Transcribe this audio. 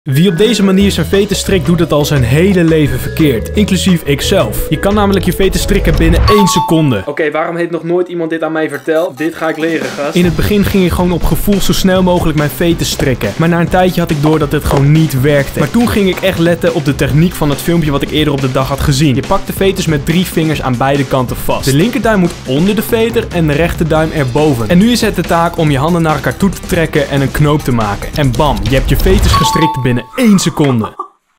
Wie op deze manier zijn veten strikt, doet het al zijn hele leven verkeerd. Inclusief ikzelf. Je kan namelijk je veten strikken binnen 1 seconde. Oké, waarom heeft nog nooit iemand dit aan mij verteld? Dit ga ik leren, gast. In het begin ging ik gewoon op gevoel zo snel mogelijk mijn veten strikken. Maar na een tijdje had ik door dat het gewoon niet werkte. Maar toen ging ik echt letten op de techniek van het filmpje wat ik eerder op de dag had gezien. Je pakt de veters met 3 vingers aan beide kanten vast. De linkerduim moet onder de veter en de rechterduim erboven. En nu is het de taak om je handen naar elkaar toe te trekken en een knoop te maken. En bam, je hebt je veters gestrikt binnen 1 seconde.